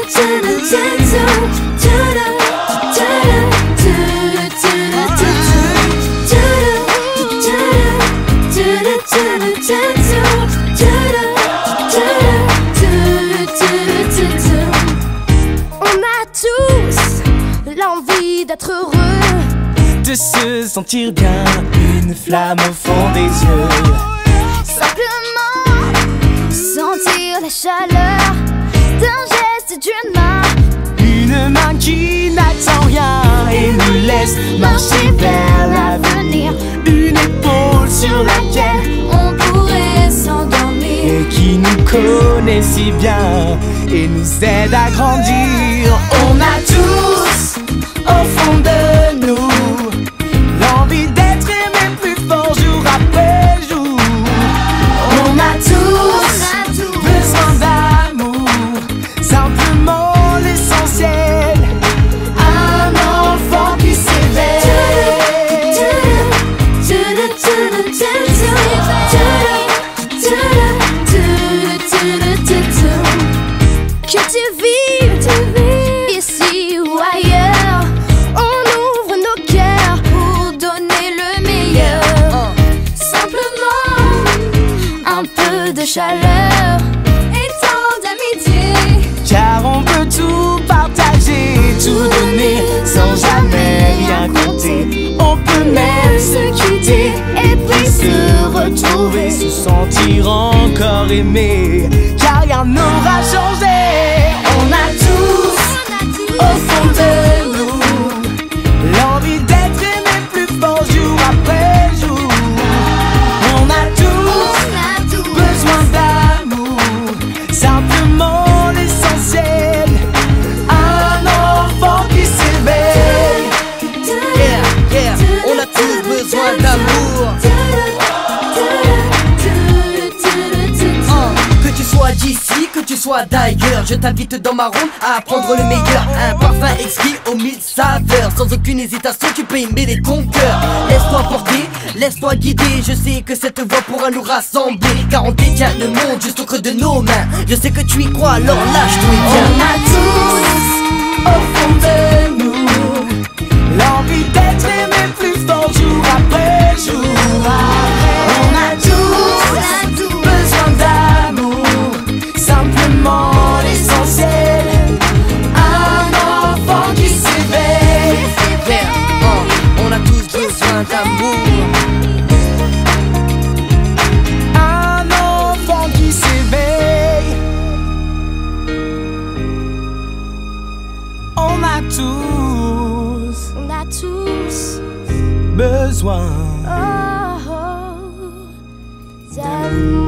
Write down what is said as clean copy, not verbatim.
L'envie d'être heureux, de se sentir bien, une flamme au fond des yeux. Simplement sentir la chaleur d'un geste d'une main, une main qui n'attend rien et nous laisse marcher vers l'avenir. Une épaule sur laquelle on pourrait s'endormir et qui nous connaît si bien et nous aide à grandir. On a tous au fond de nous l'envie d'être aimé plus fort jour après jour. On a tous besoin d'amour, simplement l'essentiel. Un enfant qui s'éveille. Que tu vives ici ou ailleurs, on ouvre nos cœurs pour donner le meilleur. Simplement un peu de chaleur et tant d'amitié, Car on peut tout partager, tout donner sans jamais rien compter. On peut même se quitter et puis se retrouver, se sentir encore aimé, car rien n'aura changé. On a tous au fond de nous l'envie d'être aimé plus fort jour après jour. On a tous besoin d'amour, simplement l'essentiel. Un enfant qui s'éveille. Yeah, on a tous besoin d'amour. Que tu sois d'ici, que tu sois d'ailleurs, je t'invite dans ma ronde à apprendre le meilleur. Un parfum exquis aux 1000 saveurs, sans aucune hésitation tu peux aimer les ton cœur. Laisse-toi porter, laisse-toi guider, je sais que cette voix pourra nous rassembler, car on détient le monde juste au creux de nos mains. Je sais que tu y crois, alors lâche-toi et viens. on a tous Au fond de nous l'envie d'être aimé plus fort jour après jour. On a tous besoin d'amour, simplement l'essentiel. Un enfant qui s'éveille. On a tous besoin d'amour. Un enfant qui s'éveille. On a tous besoin besoin d'amour.